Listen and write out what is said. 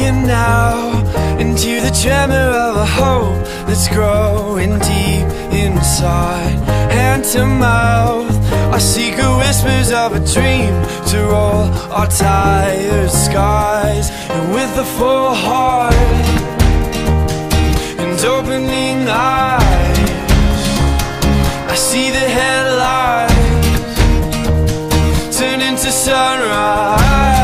looking now into the tremor of a hope that's growing deep inside. Hand to mouth, our secret whispers of a dream to roll our tired skies. And with a full heart and opening eyes, I see the headlights turn into sunrise.